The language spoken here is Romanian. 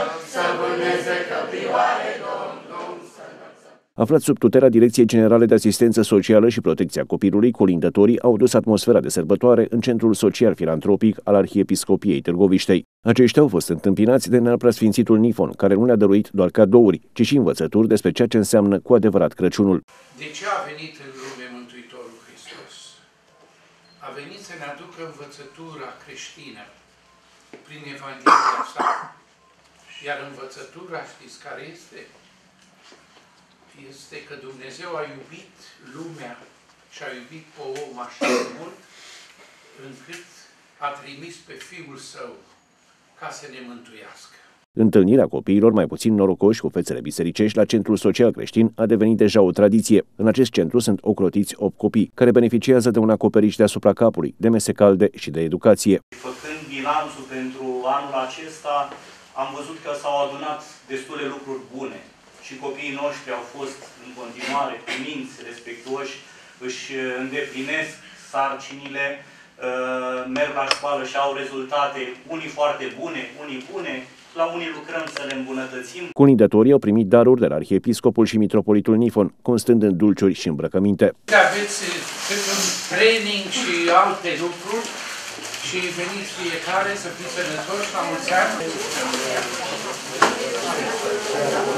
să vâneze căprioare, Domn, Aflați sub tutela Direcției Generale de Asistență Socială și Protecția Copilului, colindătorii au dus atmosfera de sărbătoare în Centrul Social-Filantropic al Arhiepiscopiei Târgoviștei. Aceștia au fost întâmpinați de Înaltpreasfințitul Nifon, care nu le-a dăruit doar cadouri, ci și învățături despre ceea ce înseamnă cu adevărat Crăciunul. De ce a venit în lume Mântuitorul Hristos? A venit să ne aducă învățătura creștină prin Evanghelia sa. Iar învățătura, știți care este? Este că Dumnezeu a iubit lumea și a iubit pe om așa de mult, încât a trimis pe Fiul Său ca să ne mântuiască. Întâlnirea copiilor mai puțin norocoși cu fețele bisericești la Centrul Social Creștin a devenit deja o tradiție. În acest centru sunt ocrotiți 8 copii, care beneficiază de un acoperiș deasupra capului, de mese calde și de educație. Făcând bilanțul pentru anul acesta, am văzut că s-au adunat destule lucruri bune. Și copiii noștri au fost în continuare cuminți, respectuoși, își îndeplinesc sarcinile, merg la școală și au rezultate, unii foarte bune, unii bune, la unii lucrăm să le îmbunătățim. Colindătorii au primit daruri de la Arhiepiscopul și Mitropolitul Nifon, constând în dulciuri și îmbrăcăminte. Aveți un training și alte lucruri și veniți fiecare să fiți sănătoși la mulți ani.